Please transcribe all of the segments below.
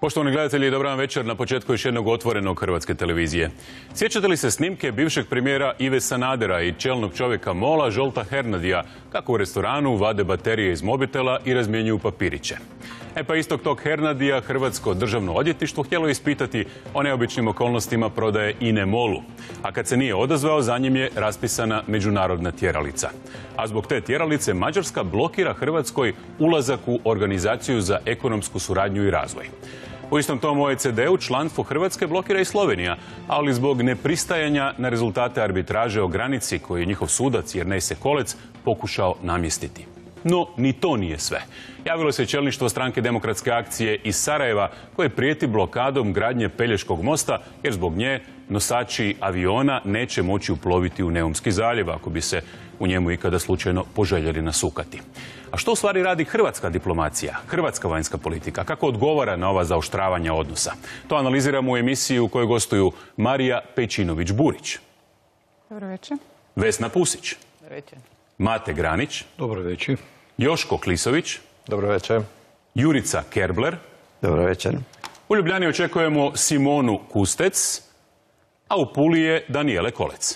Poštovani gledatelji, dobar vam večer na početku još jednog otvorenog Hrvatske televizije. Sjećate li se snimke bivšeg premijera Ive Sanadera i čelnog čovjeka MOL-a Zsolta Hernadija kako u restoranu vade baterije iz mobitela i razmjenjuju papiriće? Pa istog tog Hernadija Hrvatsko državno odvjetništvo htjelo ispitati o neobičnim okolnostima prodaje INA-e MOL-u. A kad se nije odazvao, za njim je raspisana međunarodna tjeralica. A zbog te tjeralice Mađarska blokira Hrvatskoj ulazak u Organizaciju za ekonomsku suradnju i razvoj. U istom tom OECD-u članstvo Hrvatske blokira i Slovenija, ali zbog nepristajanja na rezultate arbitraže o granici koju je njihov sudac Jernej Sekolec pokušao namjestiti. No, ni to nije sve. Javilo se čelništvo stranke Demokratske akcije iz Sarajeva koje prijeti blokadom gradnje Pelješkog mosta jer zbog nje nosači aviona neće moći uploviti u Neumski zaljev ako bi se u njemu ikada slučajno poželjeli nasukati. A što u stvari radi hrvatska diplomacija, hrvatska vanjska politika? Kako odgovara na ova zaoštravanja odnosa? To analiziramo u emisiji u kojoj gostuju Marija Pejčinović-Burić. Dobro večer. Vesna Pusić. Dobro večer. Mate Granić. Dobro večer. Joško Klisović. Dobro večer. Jurica Kerbler. Dobro večer. U Ljubljani očekujemo Simonu Kustec, a u Puli je Danijele Kolec.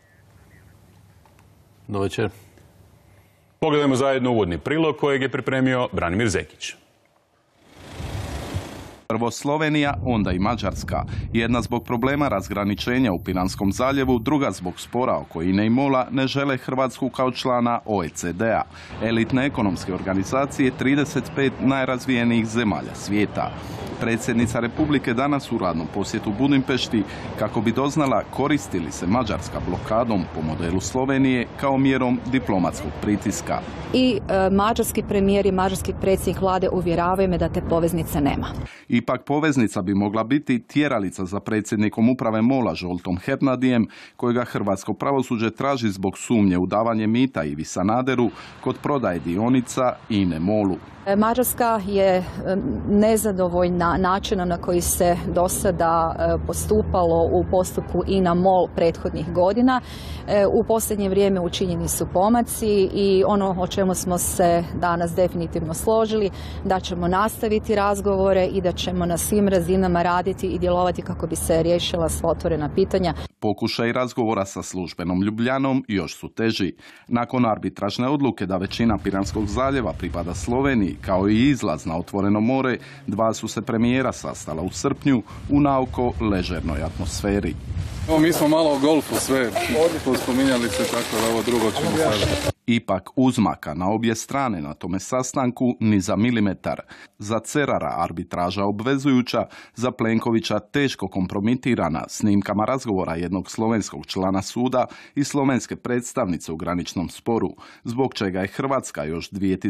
Dobro večer. Pogledajmo zajedno uvodni prilog kojeg je pripremio Branimir Zekić. Prvo Slovenija, onda i Mađarska. Jedna zbog problema razgraničenja u Piranskom zaljevu, druga zbog spora oko INA-e i MOL-a ne žele Hrvatsku kao člana OECD-a, elitne ekonomske organizacije 35 najrazvijenijih zemalja svijeta. Predsjednica Republike danas u radnom posjetu Budimpešti kako bi doznala koristi li se Mađarska blokadom po modelu Slovenije kao mjerom diplomatskog pritiska. I mađarski premijer i mađarski predsjednik vlade uvjeravaju me da te poveznice nema. Ipak poveznica bi mogla biti tjeralica za predsjednikom uprave MOL-a Zsoltom Hernadijem, kojega hrvatsko pravosuđe traži zbog sumnje u davanje mita Ivi Sanaderu kod prodaje dionica INA-e MOL-u. Mađarska je nezadovoljna načinom na koji se do sada postupalo u postupku INA-MOL prethodnih godina. U posljednje vrijeme učinjeni su pomaci i ono o čemu smo se danas definitivno složili, da ćemo nastaviti razgovore i da ćemo na svim razinama raditi i djelovati kako bi se riješila sva otvorena pitanja. Pokušaj razgovora sa službenom Ljubljanom još su teži. Nakon arbitražne odluke da većina Piranskog zaljeva pripada Sloveniji, kao i izlaz na otvoreno more, dva su se premijera sastala u srpnju u naoko ležernoj atmosferi. Mi smo malo o golfu sve spominjali se, tako da ovo drugo ćemo sada. Ipak uzmaka na obje strane na tome sastanku ni za milimetar. Za Cerara arbitraža obvezujuća, za Plenkovića teško kompromitirana snimkama razgovora jednog slovenskog člana suda i slovenske predstavnice u graničnom sporu, zbog čega je Hrvatska još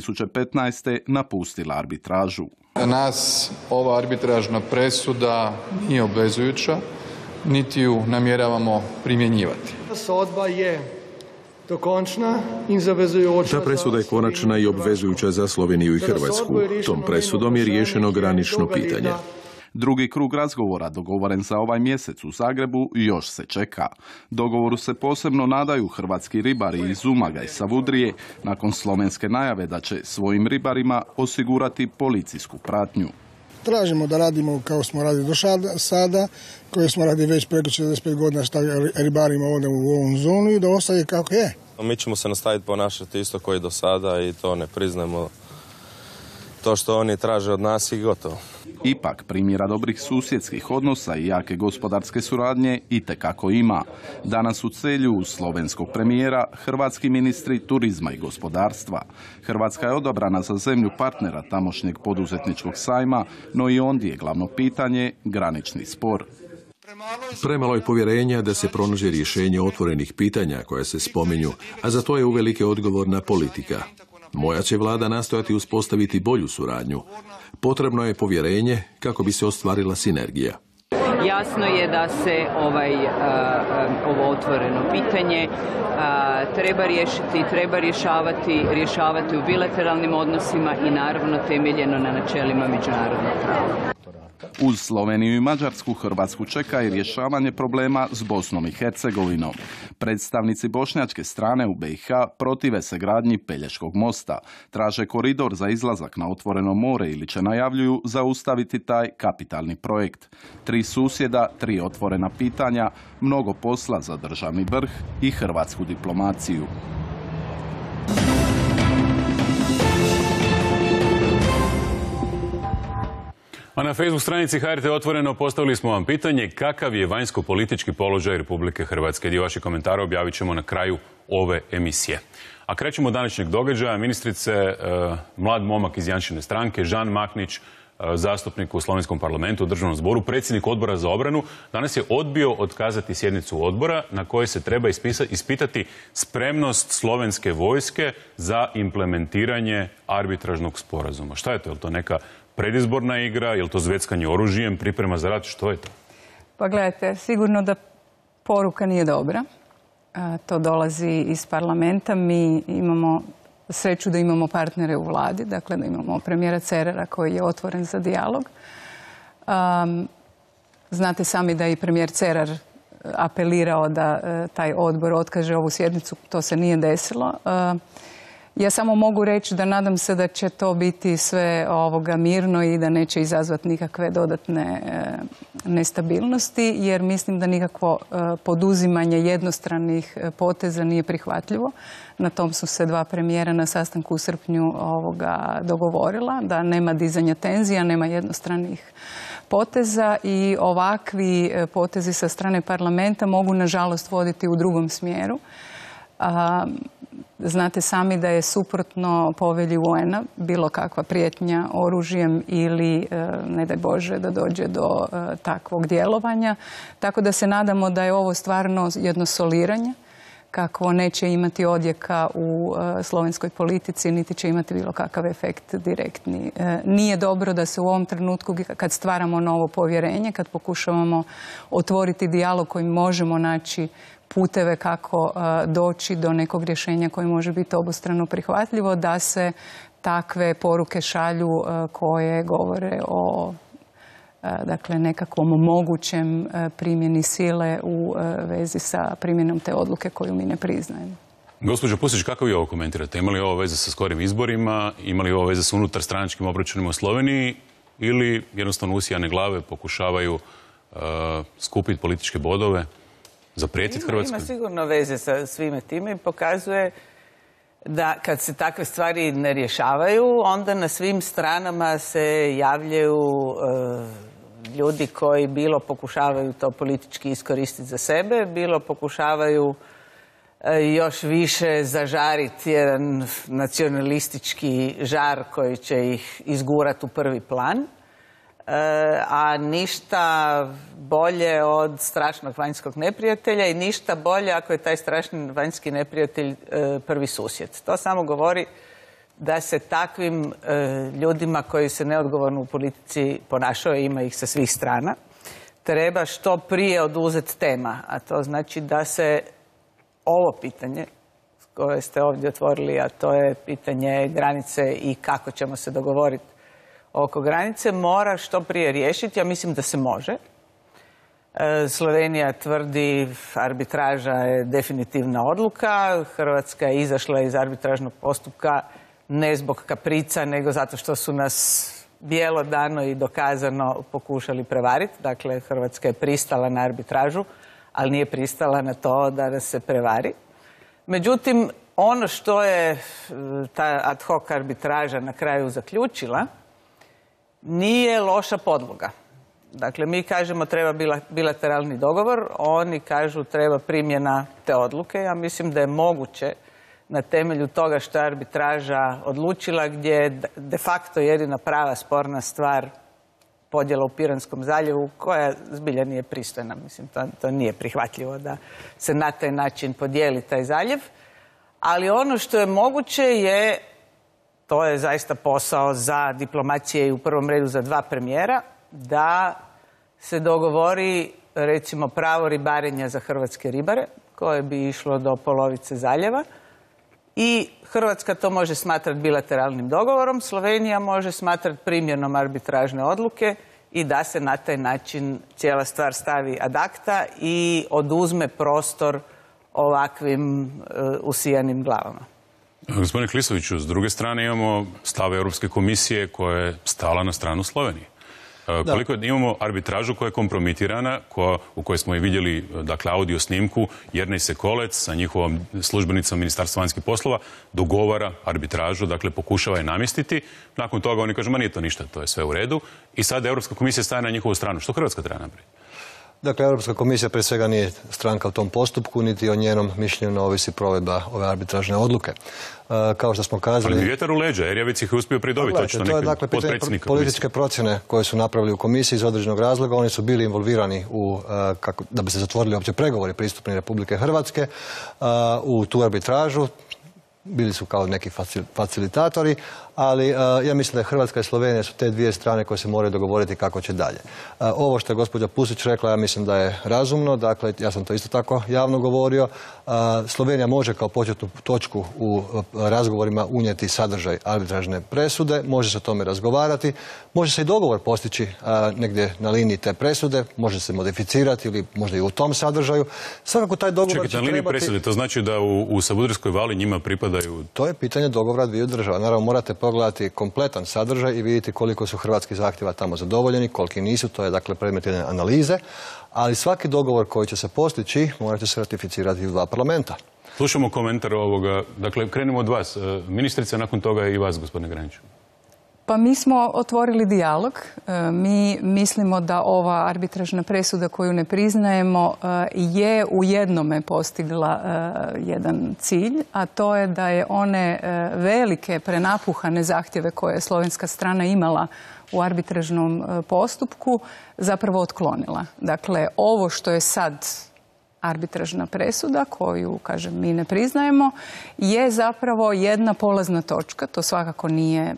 2015. napustila arbitražu. Za nas ova arbitražna presuda nije obvezujuća, niti ju namjeravamo primjenjivati. Sodba je dokončna in zavezujoča. Ta presuda je konačna i obvezujuća za Sloveniju i Hrvatsku. Tom presudom je riješeno granično pitanje. Drugi krug razgovora, dogovoren za ovaj mjesec u Zagrebu, još se čeka. Dogovoru se posebno nadaju hrvatski ribari iz Umaga i Savudrije, nakon slovenske najave da će svojim ribarima osigurati policijsku pratnju. Tražimo da radimo kao smo radili do sada, koje smo radili već preko 45 godina šta ribarima ovdje u ovom zonu i da ostaje kako je. Mi ćemo se nastaviti ponašati isto koji do sada i to ne priznamo. To što oni traže od nas i gotovo. Ipak primjera dobrih susjedskih odnosa i jake gospodarske suradnje itekako ima. Danas u Celju uz slovenskog premijera hrvatski ministri turizma i gospodarstva. Hrvatska je odabrana za zemlju partnera tamošnjeg poduzetničkog sajma, no i ondje je glavno pitanje granični spor. Premalo je povjerenja da se pronađe rješenje otvorenih pitanja koja se spominju, a za to je uvelike odgovorna politika. Moja će vlada nastojati uspostaviti bolju suradnju. Potrebno je povjerenje kako bi se ostvarila sinergija. Jasno je da se ovo otvoreno pitanje treba rješavati u bilateralnim odnosima i naravno temeljeno na načelima međunarodnog prava. Uz Sloveniju i Mađarsku, Hrvatsku čeka i rješavanje problema s Bosnom i Hercegovinom. Predstavnici bošnjačke strane u BiH protive se gradnji Pelješkog mosta, traže koridor za izlazak na otvoreno more ili će, najavljuju, zaustaviti taj kapitalni projekt. 3 susjeda, 3 otvorena pitanja, mnogo posla za državni vrh i hrvatsku diplomaciju. A na Facebook stranici HRT Otvoreno postavili smo vam pitanje kakav je vanjsko-politički položaj Republike Hrvatske. Dio vaših komentara objavit ćemo na kraju ove emisije. A krećemo od današnjeg događaja. Ministrice, mlad momak iz Janšine stranke, Žan Maknić, zastupnik u Slovenskom parlamentu, u Državnom zboru, predsjednik Odbora za obranu, danas je odbio otkazati sjednicu odbora na kojoj se treba ispitati spremnost slovenske vojske za implementiranje arbitražnog sporazuma. Šta je to? Je li to neka predizborna igra? Je li to zveckanje oružjem, priprema za rat? Što je to? Pa gledajte, sigurno da poruka nije dobra. To dolazi iz parlamenta. Mi imamo sreću da imamo partnere u vladi, dakle da imamo premijera Cerara koji je otvoren za dijalog. Znate sami da je i premijer Cerar apelirao da taj odbor otkaže ovu sjednicu, to se nije desilo. Ja samo mogu reći da nadam se da će to biti sve mirno i da neće izazvati nikakve dodatne nestabilnosti, jer mislim da nikakvo poduzimanje jednostranih poteza nije prihvatljivo. Na tom su se 2 premijera na sastanku u srpnju dogovorila, da nema dizanja tenzija, nema jednostranih poteza i ovakvi potezi sa strane parlamenta mogu nažalost voditi u drugom smjeru. Znate sami da je suprotno povelji UN-a bilo kakva prijetnja oružjem ili, ne daj Bože, da dođe do takvog djelovanja. Tako da se nadamo da je ovo stvarno jedno soliranje, kakvo neće imati odjeka u slovenskoj politici, niti će imati bilo kakav efekt direktni. Nije dobro da se u ovom trenutku, kad stvaramo novo povjerenje, kad pokušavamo otvoriti dijalog kojim možemo naći puteve kako doći do nekog rješenja koje može biti obostrano prihvatljivo, da se takve poruke šalju koje govore o nekakvom mogućem primjeni sile u vezi sa primjenom te odluke koju mi ne priznajemo. Gospođo Pusić, kako vi ovo komentirate? Ima li ovo veze sa skorim izborima? Ima li ovo veze sa unutarstranačkim obračunima u Sloveniji? Ili jednostavno usijane glave pokušavaju skupiti političke bodove? Zaprijetiti Hrvatskoj? Ima sigurno veze sa svime time i pokazuje da kad se takve stvari ne rješavaju, onda na svim stranama se javljaju ljudi koji bilo pokušavaju to politički iskoristiti za sebe, bilo pokušavaju još više zažariti jedan nacionalistički žar koji će ih izgurati u prvi plan. A ništa bolje od strašnog vanjskog neprijatelja i ništa bolje ako je taj strašni vanjski neprijatelj prvi susjed. To samo govori da se takvim ljudima koji se neodgovorno u politici ponašaju, ima ih sa svih strana, treba što prije oduzeti tema. A to znači da se ovo pitanje koje ste ovdje otvorili, a to je pitanje granice i kako ćemo se dogovoriti oko granice, mora što prije riješiti. Ja mislim da se može. Slovenija tvrdi arbitraža je definitivna odluka. Hrvatska je izašla iz arbitražnog postupka ne zbog kaprica, nego zato što su nas bjelodano i dokazano pokušali prevariti. Dakle, Hrvatska je pristala na arbitražu, ali nije pristala na to da nas se prevari. Međutim, ono što je ta ad hoc arbitraža na kraju zaključila nije loša podloga. Dakle, mi kažemo treba bilateralni dogovor, oni kažu treba primjena te odluke. Ja mislim da je moguće na temelju toga što je arbitraža odlučila, gdje je de facto jedina prava sporna stvar podjela u Piranskom zaljevu, koja zbilja nije pristojna. Mislim, to nije prihvatljivo da se na taj način podijeli taj zaljev. Ali ono što je moguće je, to je zaista posao za diplomacije i u prvom redu za 2 premijera, da se dogovori recimo pravo ribarenja za hrvatske ribare, koje bi išlo do polovice zaljeva. I Hrvatska to može smatrati bilateralnim dogovorom, Slovenija može smatrati primjenom arbitražne odluke i da se na taj način cijela stvar stavi ad acta i oduzme prostor ovakvim usijanim glavama. Gospodine Klisoviću, s druge strane imamo stav Europske komisije koja je stala na stranu Slovenije. Koliko imamo arbitražu koja je kompromitirana, u kojoj smo i vidjeli audio snimku, Jernej Sekolec sa njihovom službenicom Ministarstva vanjskih poslova dogovara arbitražu, dakle pokušava je namjestiti. Nakon toga oni kažu, ma nije to ništa, to je sve u redu. I sad Europska komisija staje na njihovu stranu. Što Hrvatska treba napraviti? Dakle, Europska komisija prije svega nije stranka u tom postupku, niti o njenom mišljenju ne ovisi provedba ove arbitražne odluke. Kao što smo kazali... Ali vjetar u leđa, Erjavec ih je uspio pridobiti. To je dakle pitanje političke procjene koje su napravili u komisiji iz određenog razloga. Oni su bili involvirani da bi se zatvorili opće pregovori pristupni Republike Hrvatske u tu arbitražu. Bili su kao neki facilitatori, ali ja mislim da je Hrvatska i Slovenija su te dvije strane koje se moraju dogovoriti kako će dalje. Ovo što je gospođa Pusić rekla, ja mislim da je razumno, dakle ja sam to isto tako javno govorio. Slovenija može kao početnu točku u razgovorima unijeti sadržaj arbitražne presude, može se o tome razgovarati, može se i dogovor postići negdje na liniji te presude, može se modificirati ili možda i u tom sadržaju. Svakako taj dogovor Čekajte, na liniji presude, to znači da u Savudrijskoj vali njima pripadaju... To je pitanje dogovora dviju država. Naravno, morate pogledati kompletan sadržaj i vidjeti koliko su hrvatski zahtjeva tamo zadovoljeni, koliki nisu, to je dakle predmet jedne analize, ali svaki dogovor koji će se postići morat će se ratificirati u dva parlamenta. Slušamo komentar ovoga, dakle krenemo od vas, ministrica, nakon toga i vas, gospodine Graniću. Pa mi smo otvorili dijalog. Mi mislimo da ova arbitražna presuda koju ne priznajemo je u jednome postigla jedan cilj, a to je da je one velike prenapuhane zahtjeve koje je slovenska strana imala u arbitražnom postupku zapravo otklonila. Dakle, ovo što je sad arbitražna presuda, koju, kažem, mi ne priznajemo, je zapravo jedna polazna točka. To svakako nije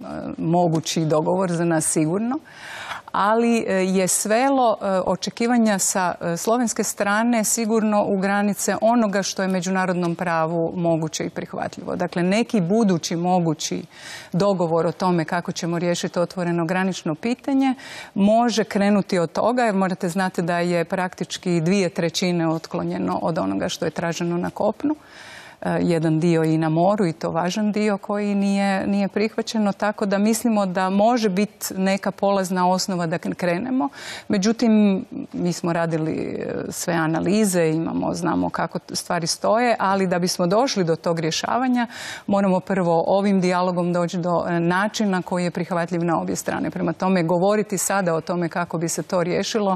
mogući dogovor za nas sigurno, ali je svelo očekivanja sa slovenske strane sigurno u granice onoga što je međunarodnom pravu moguće i prihvatljivo. Dakle, neki budući mogući dogovor o tome kako ćemo riješiti otvoreno granično pitanje može krenuti od toga, jer morate znati da je praktički 2/3 otklonjeno od onoga što je traženo na kopnu. Jedan dio i na moru, i to važan dio koji nije prihvaćeno, tako da mislimo da može biti neka polazna osnova da krenemo. Međutim, mi smo radili sve analize, znamo kako stvari stoje, ali da bismo došli do tog rješavanja moramo prvo ovim dijalogom doći do načina koji je prihvatljiv na obje strane. Prema tome, govoriti sada o tome kako bi se to riješilo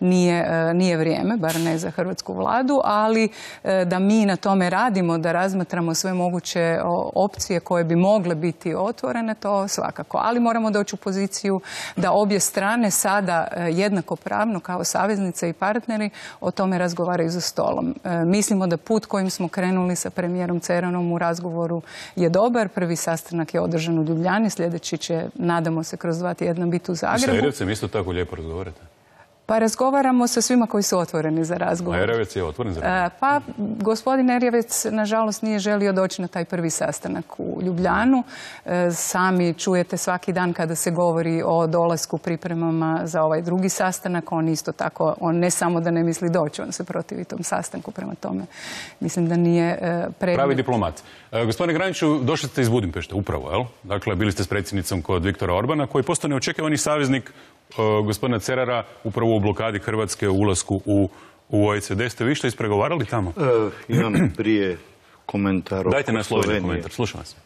nije vrijeme, bar ne za hrvatsku vladu, ali da mi na tome radimo, da razmatramo sve moguće opcije koje bi mogle biti otvorene, to svakako. Ali moramo doći u poziciju da obje strane sada jednakopravno kao saveznice i partneri o tome razgovaraju za stolom. Mislimo da put kojim smo krenuli sa premijerom Ceranom u razgovoru je dobar. Prvi sastanak je održan u Ljubljani, sljedeći će, nadamo se, kroz 2 tjedna biti u Zagrebu. Sa Erjavcem isto tako lijepo razgovarate? Pa razgovaramo sa svima koji su otvoreni za razgovor. A Erjavec je otvoren za razgovor? Pa gospodin Erjavec, nažalost, nije želio doći na taj prvi sastanak u Ljubljanu. Sami čujete svaki dan kada se govori o dolasku pripremama za ovaj drugi sastanak. On isto tako, on ne samo da ne misli doći, on se protivi tom sastanku, prema tome. Mislim da nije predmet. Pravi diplomat. Gospodine Graniću, došli ste iz Budimpešte, upravo, jel? Dakle, bili ste s predsjednicom kod Viktora Orbana, koji postao neočekivani saveznik gospodina Cerara upravo u blokadi Hrvatske u ulasku u OECD. Ste vi što ispregovarali tamo? Imam prije komentar o Dajte na Sloveniji komentar, slušam vas.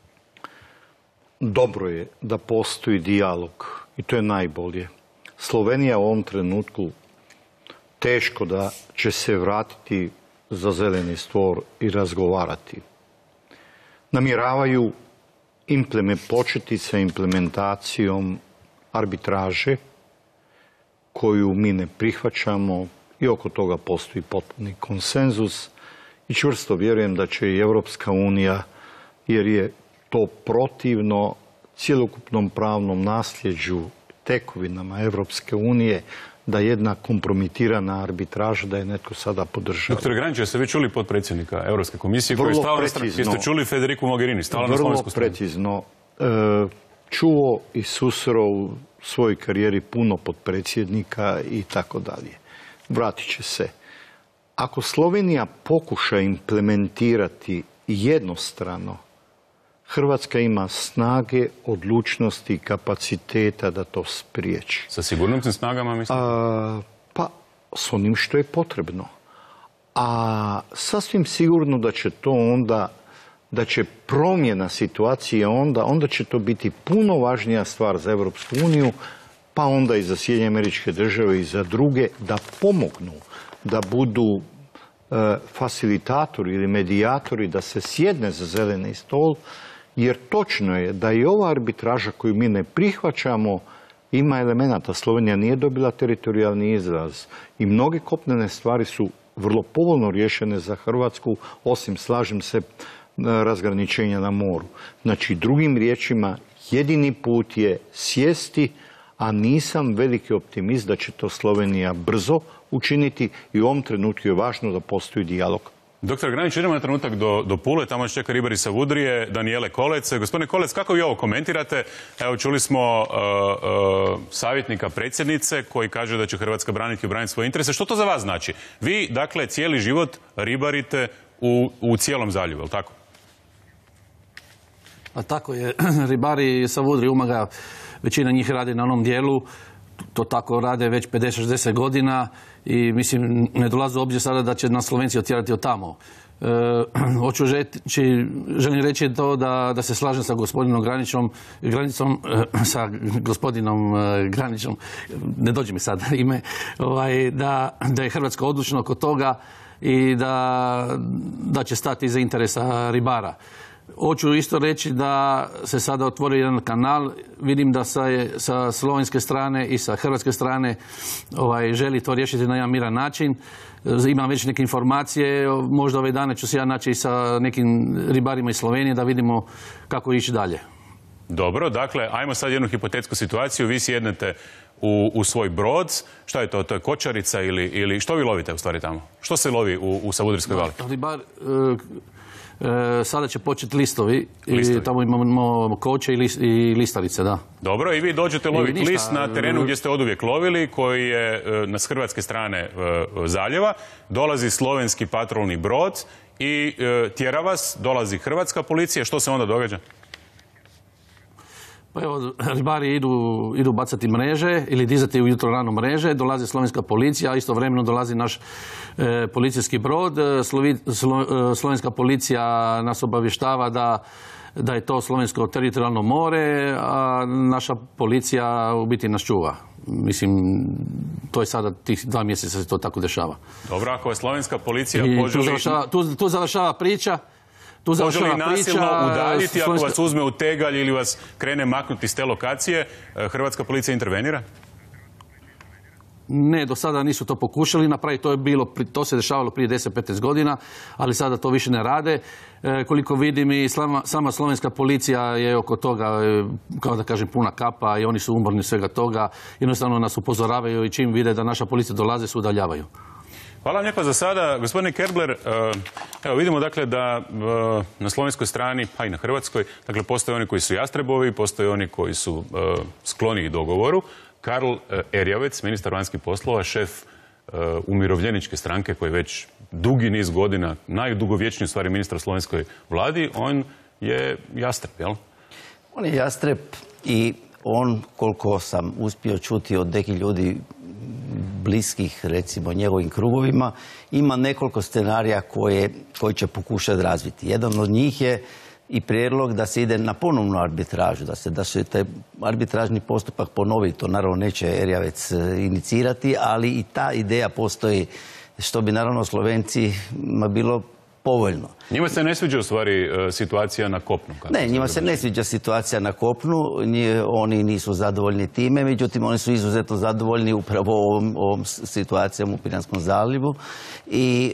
Dobro je da postoji dijalog i to je najbolje. Slovenija u ovom trenutku teško da će se vratiti za zeleni stol i razgovarati. Namjeravaju početi sa implementacijom arbitraže koju mi ne prihvaćamo i oko toga postoji potpuni konsenzus i čvrsto vjerujem da će i Europska unija, jer je to protivno cjelokupnom pravnom nasljeđu tekovinama Europske unije, da jedna kompromitirana arbitraža, da je netko sada podržava. Doktor Granić, jeste vi čuli potpredsjednika Europske komisije koji je stala na stranu? Jeste čuli Federiku Mogherini, stala na slovensku stranu? Vrlo precizno. Čuo i susreo svojoj karijeri puno potpredsjednika i tako dalje. Vratit će se. Ako Slovenija pokuša implementirati jednostrano, Hrvatska ima snage, odlučnosti i kapaciteta da to spriječi. Sa sigurnosnim snagama, mislim? Pa, s onim što je potrebno. A sasvim sigurno da će to onda, da će promjena situacije onda će to biti puno važnija stvar za Europsku uniju, pa onda i za Sjedinjene Američke Države i za druge, da pomognu, da budu facilitatori ili medijatori, da se sjedne za zeleni stol, jer točno je da i ova arbitraža koju mi ne prihvaćamo ima elemenata. Slovenija nije dobila teritorijalni izraz i mnoge kopnene stvari su vrlo povoljno riješene za Hrvatsku, osim, slažem se, razgraničenja na moru. Znači, drugim riječima, jedini put je sjesti, a nisam veliki optimist da će to Slovenija brzo učiniti i u ovom trenutku je važno da postoji dijalog. Doktor Granić, idemo na trenutak do Pule, tamo čeka ribar iz Savudrije, Danijele Kolec. Gospodine Kolec, kako vi ovo komentirate? Evo, čuli smo savjetnika predsjednice koji kaže da će Hrvatska braniti i braniti svoje interese. Što to za vas znači? Vi, dakle, cijeli život ribarite u cijelom zaljevu, je li tako? A tako je. Ribari Savudrije, Umaga, većina njih radi na onom dijelu. To tako rade već 50-60 godina i mislim ne dolazi u obzir sada da će nas Slovenci otjerati od tamo. Želim reći to da se slažem sa gospodinom Granicom, ne dođe mi sad ime, da je Hrvatska odlučna oko toga i da će stati iza interesa ribara. Hoću isto reći da se sada otvori jedan kanal, vidim da sa slovenske strane i sa hrvatske strane želi to riješiti na jedan miran način. Imam već neke informacije, možda ove dane ću se ja naći i sa nekim ribarima iz Slovenije da vidimo kako ići dalje. Dobro, dakle, ajmo sad jednu hipotetsku situaciju. Vi sjednete u svoj brod. Šta je to? To je kočarica ili što vi lovite u stvari tamo? Što se lovi u Savudrijskoj vali? Ribar... Sada će početi listovi i tamo imamo koče i listarice, da. Dobro, i vi dođete loviti list na terenu gdje ste oduvijek lovili, koji je s hrvatske strane zaljeva. Dolazi slovenski patrolni brod i tjera vas, dolazi hrvatska policija. Što se onda događa? Pa evo, ribari idu bacati mreže ili dizati ujutro rano mreže, dolazi slovenska policija, a istovremeno dolazi naš policijski brod. Slovenska policija nas obavještava da je to slovensko teritorijalno more, a naša policija u biti nas čuva. Mislim, to je sada tih 2 mjeseca se to tako dešava. Dobro, ako je slovenska policija poželi... Tu završava priča. Može li nasilno udaljiti ako vas uzme u tegalj ili vas krene maknuti s te lokacije? Hrvatska policija intervenira? Ne, do sada nisu to pokušali napraviti. To se dešavalo prije 10-15 godina, ali sada to više ne rade. Koliko vidim i sama slovenska policija je oko toga, kao da kažem, puna kapa i oni su umorni svega toga. Jednostavno nas upozoravaju i čim vide da naša policija dolaze, se udaljavaju. Hvala vam lijepa za sada. Gospodine Kerbler, evo vidimo dakle da na slovenskoj strani, pa i na hrvatskoj, dakle postoje oni koji su jastrebovi, postoje oni koji su skloni dogovoru. Karl Erjavec, ministar vanjskih poslova, šef umirovljeničke stranke koji već dugi niz godina, najdugovječniji u stvari ministar u slovenskoj vladi, on je jastreb, jel? On je jastreb i on, koliko sam uspio čuti od nekih ljudi bliskih, recimo, njegovim krugovima, ima nekoliko scenarija koji će pokušati razviti. Jedan od njih je i prijedlog da se ide na ponovnu arbitražu, da se taj arbitražni postupak ponovi. To naravno neće Erjavec inicirati, ali i ta ideja postoji, što bi naravno Slovencima bilo povoljno. Njima se ne sviđa u stvari situacija na kopnu? Ne, njima se ne sviđa situacija na kopnu, oni nisu zadovoljni time, međutim oni su izuzetno zadovoljni upravo ovom situacijom u Piranskom zaljevu i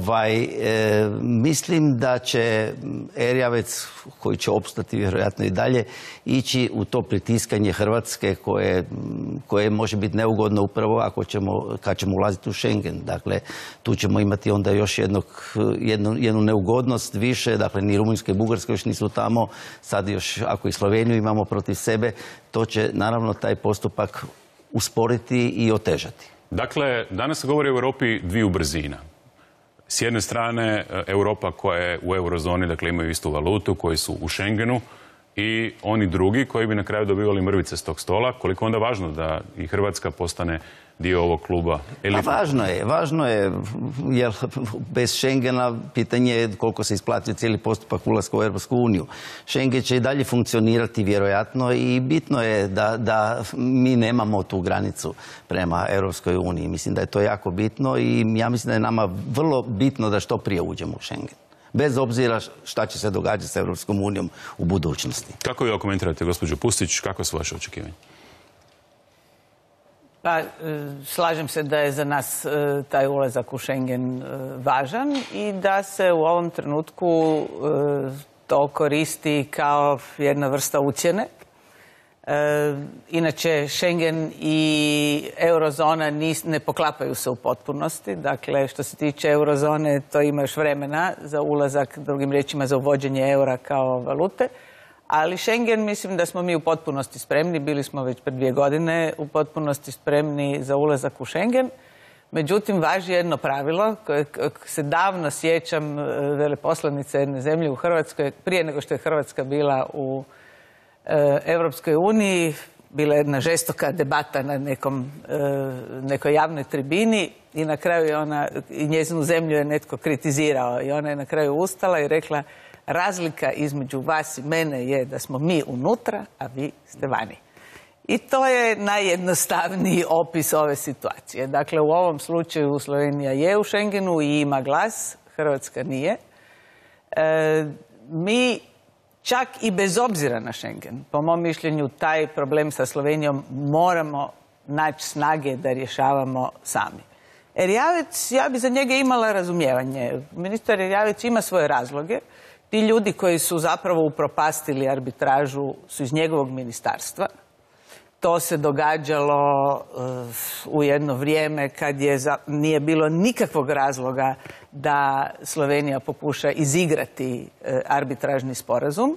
mislim da će Erjavec, koji će opstati vjerojatno i dalje, ići u to pritiskanje Hrvatske koje može biti neugodno upravo kad ćemo ulaziti u Schengen. Dakle, tu ćemo imati onda još jednu neugodnost više, dakle ni Rumunjska i Bugarska još nisu tamo, sad još ako i Sloveniju imamo protiv sebe, to će naravno taj postupak usporiti i otežati. Dakle, danas se govori o Europi dviju brzina. S jedne strane, Europa koja je u eurozoni, dakle imaju istu valutu, koji su u Schengenu, i oni drugi koji bi na kraju dobivali mrvice s tog stola. Koliko onda važno da i Hrvatska postane dio ovog kluba? Pa važno je, jer bez Schengena pitanje je koliko se isplati cijeli postupak ulaska u Europsku uniju. Schengen će i dalje funkcionirati vjerojatno i bitno je da mi nemamo tu granicu prema Europskoj uniji. Mislim da je to jako bitno i ja mislim da je nama vrlo bitno da što prije uđemo u Schengen. Bez obzira šta će se događati s Europskom unijom u budućnosti. Kako vi komentirate, gospođo Pustić, kako su vaše očekivanje? Pa, slažem se da je za nas taj ulazak u Schengen važan i da se u ovom trenutku to koristi kao jedna vrsta ucjene. Inače, Schengen i eurozona ne poklapaju se u potpunosti. Dakle, što se tiče eurozone, to ima još vremena za ulazak, drugim riječima za uvođenje eura kao valute. Ali Schengen, mislim da smo mi u potpunosti spremni. Bili smo već pred 2 godine u potpunosti spremni za ulazak u Schengen. Međutim, važi jedno pravilo koje se davno sjećam veleposlanice jedne zemlje u Hrvatskoj, prije nego što je Hrvatska bila u Europskoj uniji, bila je jedna žestoka debata na nekoj javnoj tribini i na kraju je ona, i njezinu zemlju je netko kritizirao i ona je na kraju ustala i rekla: razlika između vas i mene je da smo mi unutra, a vi ste vani. I to je najjednostavniji opis ove situacije. Dakle, u ovom slučaju Slovenija je u Schengenu i ima glas, Hrvatska nije. Mi čak i bez obzira na Schengen, po mom mišljenju, taj problem sa Slovenijom moramo naći snage da rješavamo sami. Erjavec, ja bi za njega imala razumijevanje. Ministar Erjavec ima svoje razloge. Ti ljudi koji su zapravo upropastili arbitražu su iz njegovog ministarstva. To se događalo u jedno vrijeme kad nije bilo nikakvog razloga da Slovenija pokuša izigrati arbitražni sporazum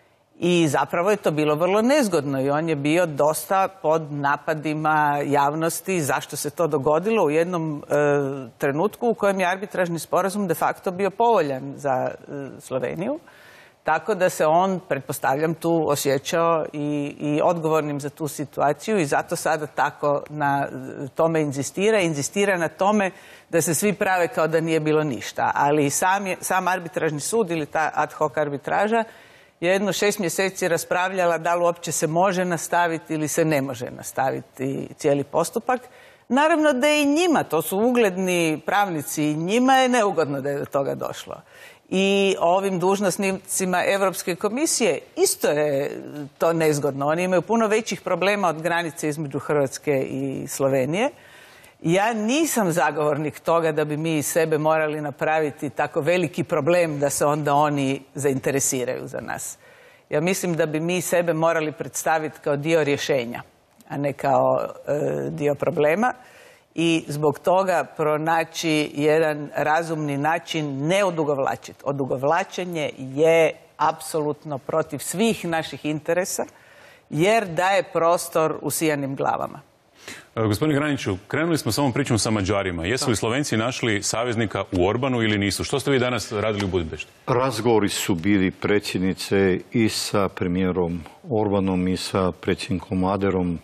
i zapravo je to bilo vrlo nezgodno i on je bio dosta pod napadima javnosti zašto se to dogodilo u jednom trenutku u kojem je arbitražni sporazum de facto bio povoljan za Sloveniju. Tako da se on, pretpostavljam, tu osjećao i odgovornim za tu situaciju i zato sada tako na tome inzistira na tome da se svi prave kao da nije bilo ništa. Ali sam arbitražni sud ili ta ad hoc arbitraža je jedno 6 mjeseci raspravljala da li uopće se može nastaviti ili se ne može nastaviti cijeli postupak. Naravno da je i njima, to su ugledni pravnici, njima je neugodno da je do toga došlo. I ovim dužnosnicima Europske komisije isto je to nezgodno. Oni imaju puno većih problema od granice između Hrvatske i Slovenije. Ja nisam zagovornik toga da bi mi iz sebe morali napraviti tako veliki problem da se onda oni zainteresiraju za nas. Ja mislim da bi mi sebe morali predstaviti kao dio rješenja, a ne kao dio problema. I zbog toga pronaći jedan razumni način, ne odugovlačiti. Odugovlačenje je apsolutno protiv svih naših interesa, jer daje prostor usijanim glavama. Gospodine Graniću, krenuli smo s ovom pričom sa Mađarima. Jesu li Slovenci našli saveznika u Orbanu ili nisu? Što ste vi danas radili u Budimpešti? Razgovori su bili predsjednice i sa premijerom Orbanom i sa predsjednikom Maderom.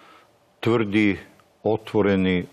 Tvrdi, otvoreni,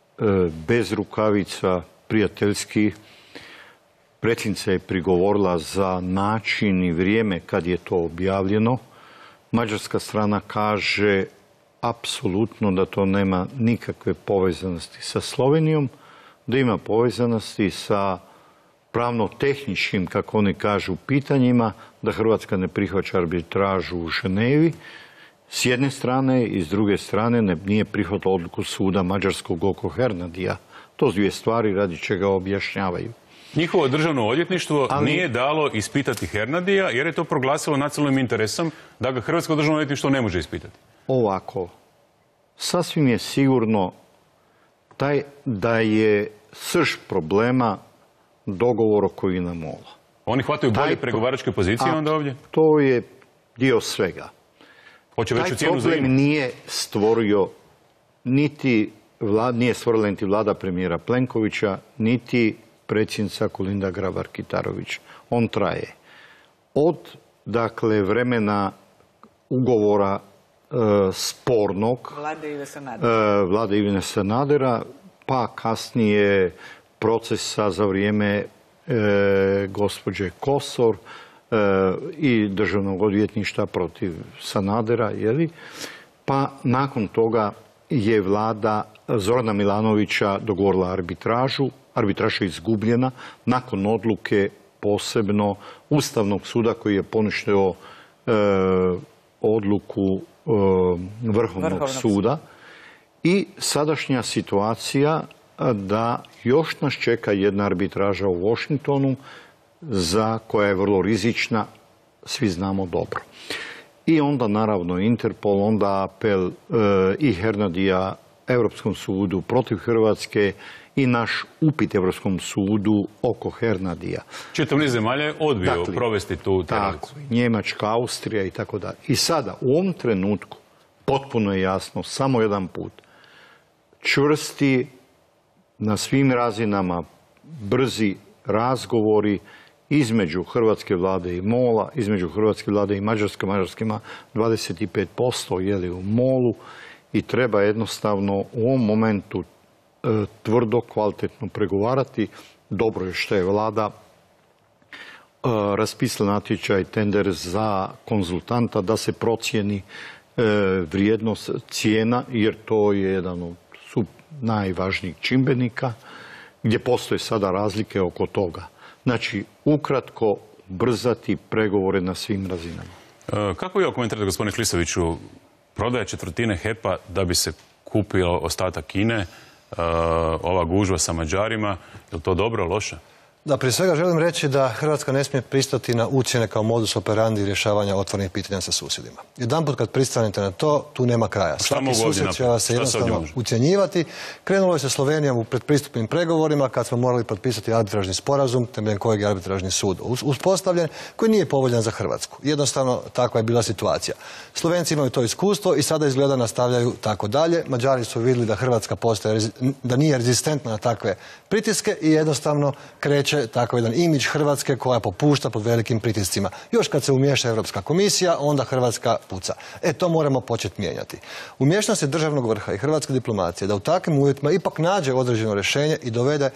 bez rukavica, prijateljski. Predsjednica je prigovorila za način i vrijeme kad je to objavljeno. Mađarska strana kaže apsolutno da to nema nikakve povezanosti sa Slovenijom, da ima povezanosti sa pravno-tehničkim, kako oni kažu, pitanjima, da Hrvatska ne prihvaća arbitražu u Ženevi. S jedne strane i s druge strane nije prihvatila odluku suda mađarskog oko Hernadija. To su 2 stvari radi čega objašnjavaju. Njihovo državno odvjetništvo nije dalo ispitati Hernadija jer je to proglasilo nacionalnim interesom da ga Hrvatsko državno odvjetništvo ne može ispitati. Ovako, sasvim je sigurno da je srž problema dogovor oko INA MOL-a. Oni hvataju bolje pregovaračke pozicije onda ovdje? To je dio svega. Hoće veću cijenu za INA? Taj problem nije stvorila niti vlada premijera Plenkovića, niti predsjednica Kolinda Grabar-Kitarović. On traje. Od, dakle, vremena ugovora spornog vlade Ive Sanadera, pa kasnije procesa za vrijeme gospođe Kosor i državnog odvjetništva protiv Sanadera, pa nakon toga je vlada Zorana Milanovića dogovorila arbitražu. Arbitraža je izgubljena nakon odluke posebno Ustavnog suda koji je poništio odluku Vrhovnog suda. I sadašnja situacija da još nas čeka jedna arbitraža u Washingtonu koja je vrlo rizična, svi znamo dobro. I onda naravno Interpol, onda apel i Hernadija Europskom sudu protiv Hrvatske i naš upit Europskom sudu oko Hernadija. Čitav niz zemalja je odbio provesti tu teralicu. Tako, Njemačka, Austrija i tako dalje. I sada, u ovom trenutku, potpuno je jasno, samo jedan put, čvrsti na svim razinama, brzi razgovori između hrvatske vlade i MOL-a, između hrvatske vlade i Mađarske. Mađarska ima 25% u MOL-u i treba jednostavno u ovom momentu tvrdo, kvalitetno pregovarati. Dobro je što je vlada raspisala natječaj, tender za konzultanta da se procijeni vrijednost cijena, jer to je jedan od najvažnijih čimbenika gdje postoje sada razlike oko toga. Znači, ukratko, brzati pregovore na svim razinama. Kako vi komentirate, gospodine Klisoviću, prodaja četvrtine HEP-a da bi se kupio ostatak INE, ova gužva sa Mađarima, je li to dobro, loše? Da, prije svega želim reći da Hrvatska ne smije pristati na ucjene kao modus operandi rješavanja otvorenih pitanja sa susjedima. Jedanput kad pristanete na to, tu nema kraja. Svaki susjed će vas se jednostavno ucjenjivati. Krenulo je sa Slovenijom u predpristupnim pregovorima kad smo morali potpisati arbitražni sporazum temeljem kojeg je arbitražni sud uspostavljen, koji nije povoljan za Hrvatsku. Jednostavno, takva je bila situacija. Slovenci imaju to iskustvo i sada izgleda nastavljaju tako dalje. Mađari su vidjeli da Hrvatska postaje, da nije rezistentna na takve pritiske i jednostavno kreće tako jedan imidž Hrvatske koja popušta pod velikim pritiscima. Još kad se umiješa Europska komisija, onda Hrvatska puca. To moramo početi mijenjati. Umješnost je državnog vrha i hrvatske diplomacije da u takvim uvjetima ipak nađe određeno rješenje i dovede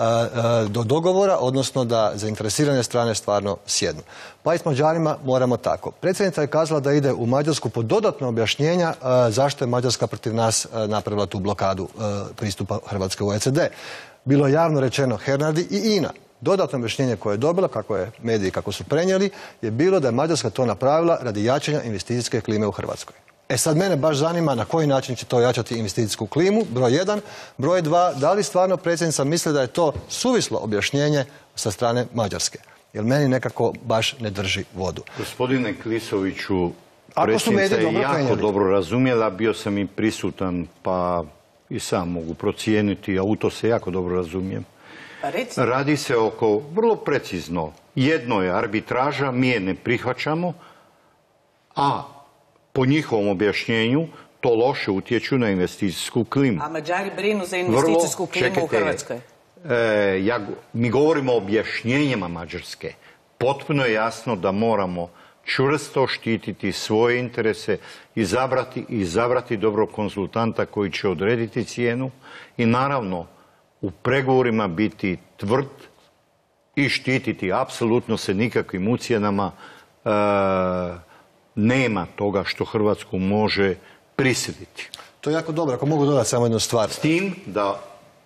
do dogovora, odnosno da zainteresirane strane stvarno sjednu. Pa i s Mađarima moramo tako. Predsjednica je kazala da ide u Mađarsku pod dodatno objašnjenja zašto je Mađarska protiv nas napravila tu blokadu pristupa Hrvatske u OECD. Bilo je javno rečeno Hernadi i INA. Dodatno objašnjenje koje je dobila, kako je mediji kako su prenijeli, je bilo da je Mađarska to napravila radi jačanja investicijske klime u Hrvatskoj. Sad mene baš zanima na koji način će to jačati investicijsku klimu, broj 1. Broj 2, da li stvarno predsjednica misli da je to suvislo objašnjenje sa strane Mađarske? Jer meni nekako baš ne drži vodu. Gospodine Klisoviću, predsjednica je jako dobro razumjela, bio sam i prisutan, pa i sam mogu procijeniti, a u to se jako dobro razumijem. Radi se oko, vrlo precizno, jedno je arbitraža, mi je ne prihvaćamo, a po njihovom objašnjenju to loše utječu na investicijsku klimu. A Mađari brinu za investicijsku klimu u Hrvatskoj? Mi govorimo o objašnjenjima Mađarske. Potpuno je jasno da moramo čvrsto štititi svoje interese, izabrati dobrog konzultanta koji će odrediti cijenu i naravno u pregovorima biti tvrd i štititi apsolutno se nikakvim ucjenama. Nema toga što Hrvatsku može prisiliti. To je jako dobro, ako mogu dodati samo jednu stvar. S tim da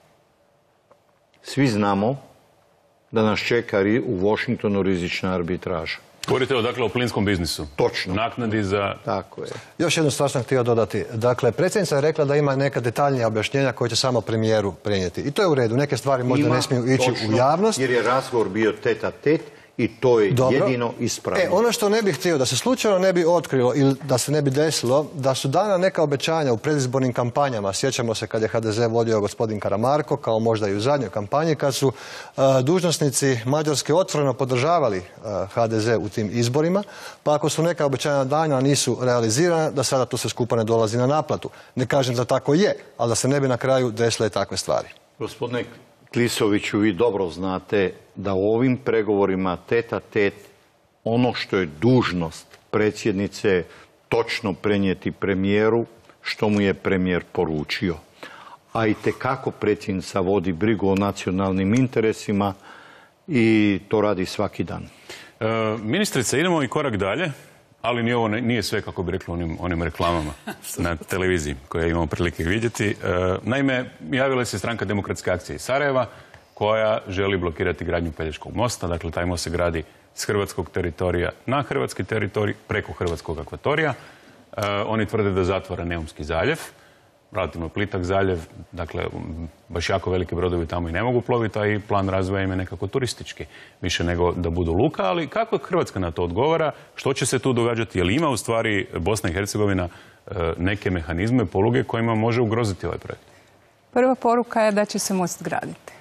svi znamo da nas čeka u Washingtonu rizična arbitraža. Govorite dakle o plinskom biznisu. Točno. Naknadi za... Tako je. Još jednu stvar sam htio dodati. Dakle, predsjednica je rekla da ima neka detaljnija objašnjenja koje će samo premijeru prenijeti. I to je u redu. Neke stvari možda ne smiju ići u javnost. Jer je razgovor bio tet a tet i to je jedino ispravno. Ono što ne bih htio, da se slučajno ne bi otkrilo ili da se ne bi desilo, da su dana neka obećanja u predizbornim kampanjama. Sjećamo se kad je HDZ vodio gospodin Karamarko, kao možda i u zadnjoj kampanji, kad su dužnosnici Mađarske otvoreno podržavali HDZ u tim izborima, pa ako su neka obećanja dana nisu realizirana, da sada to sve skupa ne dolazi na naplatu. Ne kažem da tako je, ali da se ne bi na kraju desile takve stvari. Gospodine Klisoviću, vi dobro znate da u ovim pregovorima tet a tet ono što je dužnost predsjednice točno prenijeti premijeru što mu je premijer poručio. A itekako predsjednica vodi brigu o nacionalnim interesima i to radi svaki dan. Ministrice, idemo i korak dalje, ali ni ovo nije sve, kako bi rekli, onim reklamama na televiziji koje imamo prilike vidjeti. Naime, javila se Stranka demokratske akcije iz Sarajeva koja želi blokirati gradnju Pelješkog mosta. Dakle, taj most se gradi s hrvatskog teritorija na hrvatski teritorij preko hrvatskog akvatorija. Oni tvrde da zatvara Neumski zaljev, relativno plitak zaljev, dakle, baš jako veliki brodovi tamo i ne mogu ploviti, a i plan razvoja im je nekako turistički, više nego da budu luka, ali kako Hrvatska na to odgovara, što će se tu događati, je li ima u stvari Bosna i Hercegovina neke mehanizme, poluge kojima može ugroziti ovaj projekt? Prva poruka je da će se most graditi.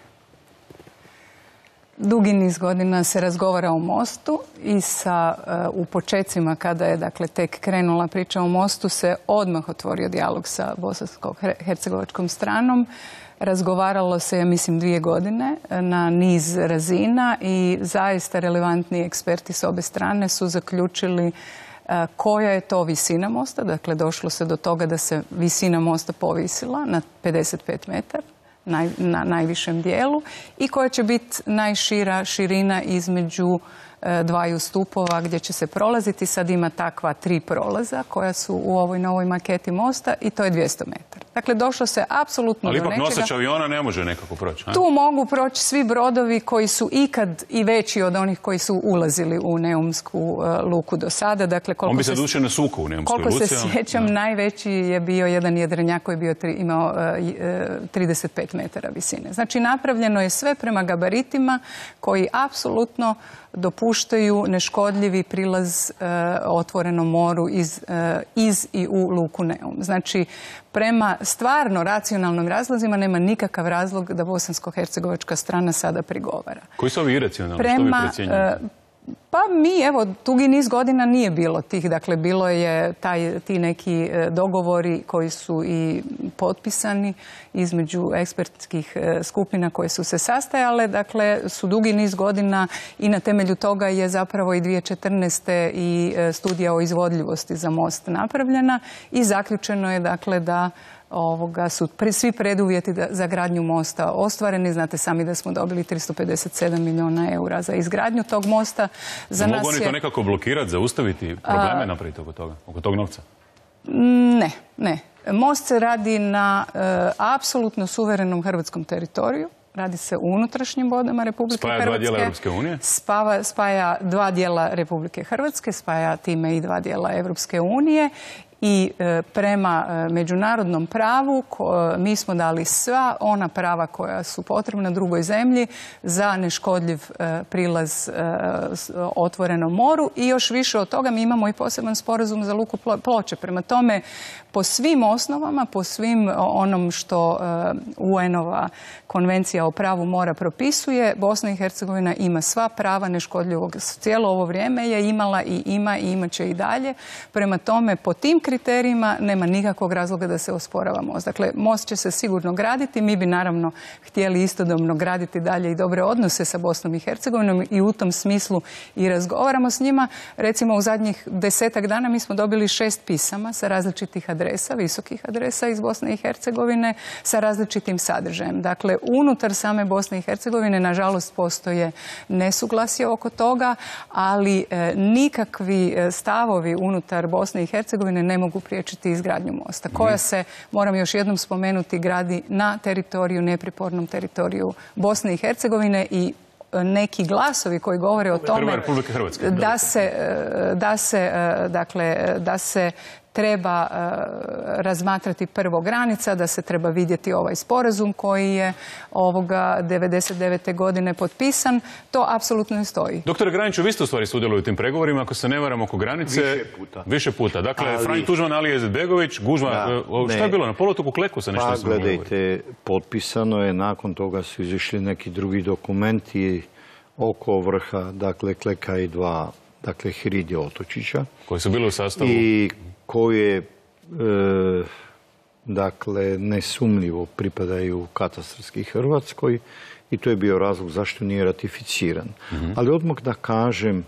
Dugi niz godina se razgovara o mostu i u počecima kada je dakle tek krenula priča o mostu se odmah otvorio dijalog sa bosansko-hercegovačkom stranom. Razgovaralo se, ja mislim, 2 godine na niz razina i zaista relevantni eksperti s obje strane su zaključili koja je to visina mosta. Dakle, došlo se do toga da se visina mosta povisila na 55 metara. Na najvišem dijelu i koja će biti najšira širina između dvaju stupova gdje će se prolaziti. Sad ima takva 3 prolaza koja su u ovoj novoj maketi mosta i to je 200 metara. Dakle, došlo se apsolutno do nečega. Ali ipak nosač aviona ne može nekako proći. Tu mogu proći svi brodovi koji su ikad i veći od onih koji su ulazili u Neumsku luku do sada. Dakle, on bi se duše nasukao u Neumskoj luci. Koliko se sjećam, najveći je bio jedan jedrenjak koji je imao 35 metara visine. Znači, napravljeno je sve prema gabaritima koji apsolutno dopuštaju neškodljivi prilaz otvorenom moru iz i u luku Neum. Znači, prema stvarno racionalnim razlozima nema nikakav razlog da bosansko-hercegovačka strana sada prigovara. Koji su ovi iracionalni? Što vi procjenjujete? Pa mi, evo, dugi niz godina nije bilo tih, dakle, bilo je ti neki dogovori koji su i potpisani između ekspertskih skupina koje su se sastajale, dakle, su dugi niz godina i na temelju toga je zapravo i 2014. i studija o izvodljivosti za most napravljena i zaključeno je, dakle, da su svi preduvjeti za gradnju mosta ostvareni. Znate sami da smo dobili 357 milijuna eura za izgradnju tog mosta. Mogu oni to nekako blokirati, zaustaviti, probleme napraviti oko tog novca? Ne. Most se radi na apsolutno suverenom hrvatskom teritoriju. Radi se u unutrašnjim vodama Republike Hrvatske. Spaja 2 dijela Europske unije? Spaja 2 dijela Republike Hrvatske, spaja time i 2 dijela Europske unije. I prema međunarodnom pravu mi smo dali sva ona prava koja su potrebna drugoj zemlji za neškodljiv prilaz otvorenom moru i još više od toga mi imamo i poseban sporazum za luku Ploče. Prema tome, po svim osnovama, po svim onom što UN-ova konvencija o pravu mora propisuje, Bosna i Hercegovina ima sva prava neškodljivog. Cijelo ovo vrijeme je imala i imat će i dalje. Prema tome, po tim kriterijima nema nikakvog razloga da se osporava most. Dakle, most će se sigurno graditi. Mi bi naravno htjeli istodobno graditi dalje i dobre odnose sa Bosnom i Hercegovinom i u tom smislu i razgovaramo s njima. Recimo, u zadnjih 10-ak dana mi smo dobili 6 pisama sa različitih adresa, visokih adresa iz Bosne i Hercegovine sa različitim sadržajem. Dakle, unutar same Bosne i Hercegovine, nažalost, postoje nesuglasje oko toga, ali nikakvi stavovi unutar Bosne i Hercegovine ne mogu priječiti izgradnju mosta, koja se, moram još jednom spomenuti, gradi na teritoriju, nepripornom teritoriju Bosne i Hercegovine i neki glasovi koji govore o tome da se treba razmatrati prvo granica, da se treba vidjeti ovaj sporazum koji je 99. godine potpisan. To apsolutno ne stoji. Doktor Graniću, vi ste u stvari sudjeluju u tim pregovorima, ako se ne varam, oko granice. Više puta. Dakle, Franjo Tuđman, Alija Izetbegović, Gužva, šta je bilo? Na poluotoku Kleku se nešto Pa gledajte, potpisano je, nakon toga su izišli neki drugi dokumenti oko vrha, dakle, Kleka i dva, dakle, Hridi otočića. Koji su bili u sastavu? I koje, dakle, nesumljivo pripadaju katastarski Hrvatskoj i to je bio razlog zašto nije ratificiran. Ali odmah da kažem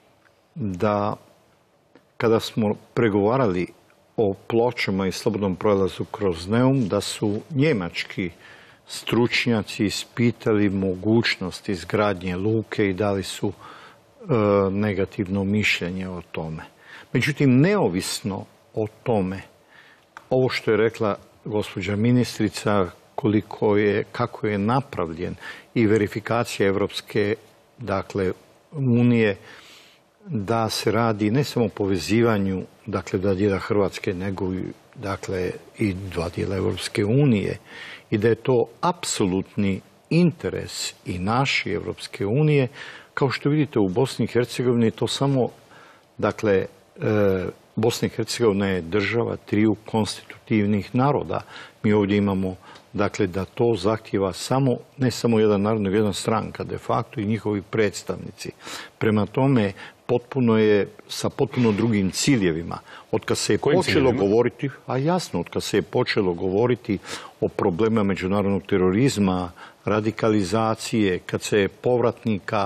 da kada smo pregovarali o Pločama i slobodnom prolazu kroz Neum, da su njemački stručnjaci ispitali mogućnost izgradnje luke i dali su negativno mišljenje o tome. Međutim, neovisno o tome, ovo što je rekla gospođa ministrica, kako je napravljen i verifikacija Evropske, dakle, unije, da se radi ne samo o povezivanju, dakle, dva dijela Hrvatske, nego dakle, i dva dijela Evropske unije i da je to apsolutni interes i naše Evropske unije. Kao što vidite u Bosni i Hercegovini, to samo, dakle, Bosna i Hercegovina je država triju konstitutivnih naroda. Mi ovdje imamo, dakle, da to zahtjeva samo, ne samo jedan narod, nego jedna stranka, de facto, i njihovi predstavnici. Prema tome, potpuno je sa potpuno drugim ciljevima. Od kad se je počelo govoriti, a jasno, od kad se je počelo govoriti o problemima međunarodnog terorizma, radikalizacije, kad se je povratnika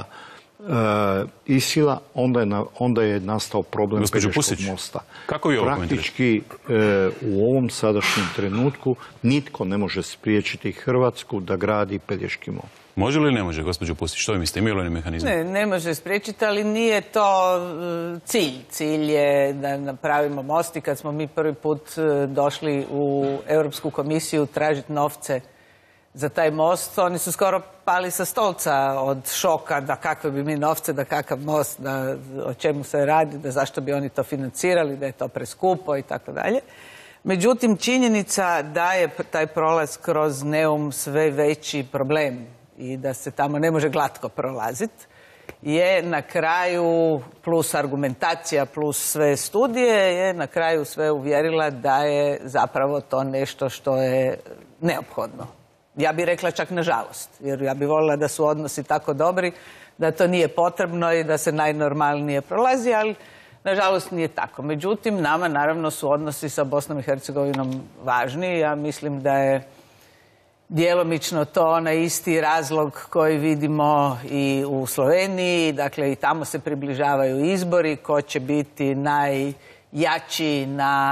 ISIL-a, onda je nastao problem Pelješkog mosta. Kako vi ovo komentirate? Praktički u ovom sadašnjem trenutku nitko ne može spriječiti Hrvatsku da gradi Pelješki most. Može li ili ne može, gospođo Pusić? Što vi mislite? Imaju li oni mehanizme? Ne može spriječiti, ali nije to cilj. Cilj je da napravimo most i kad smo mi prvi put došli u Europsku komisiju tražiti novce za taj most, oni su skoro pali sa stolca od šoka da kakve bi mi novce, da kakav most, da o čemu se radi, da zašto bi oni to financirali, da je to preskupo i tako dalje. Međutim, činjenica da je taj prolaz kroz Neum sve veći problem i da se tamo ne može glatko prolaziti, je na kraju, plus argumentacija, plus sve studije, je na kraju sve uvjerila da je zapravo to nešto što je neophodno. Ja bih rekla čak nažalost, jer ja bih voljela da su odnosi tako dobri, da to nije potrebno i da se najnormalnije prolazi, ali nažalost nije tako. Međutim, nama naravno su odnosi sa Bosnom i Hercegovinom važni. Ja mislim da je djelomično to onaj isti razlog koji vidimo i u Sloveniji. Dakle, i tamo se približavaju izbori, ko će biti najjači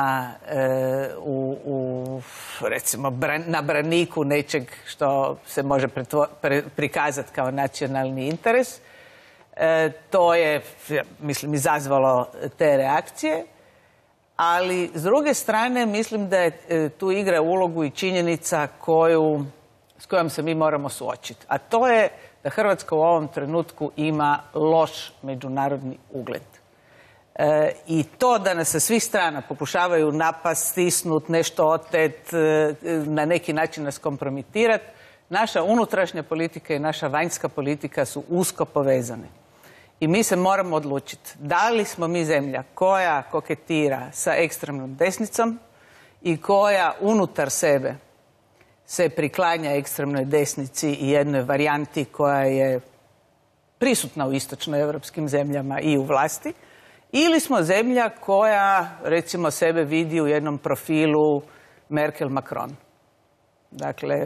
recimo na braniku nečeg što se može prikazati kao nacionalni interes. To je, mislim, izazvalo te reakcije. Ali, s druge strane, mislim da je tu igra ulogu i činjenica s kojom se mi moramo suočiti. A to je da Hrvatska u ovom trenutku ima loš međunarodni ugled. I to da nas sa svih strana pokušavaju napast, stisnuti, nešto otet, na neki način nas kompromitirati, naša unutrašnja politika i naša vanjska politika su usko povezane. I mi se moramo odlučiti da li smo mi zemlja koja koketira sa ekstremnom desnicom i koja unutar sebe se priklanja ekstremnoj desnici i jednoj varijanti koja je prisutna u istočnoevropskim zemljama i u vlasti, ili smo zemlja koja, recimo, sebe vidi u jednom profilu Merkel-Macron. Dakle,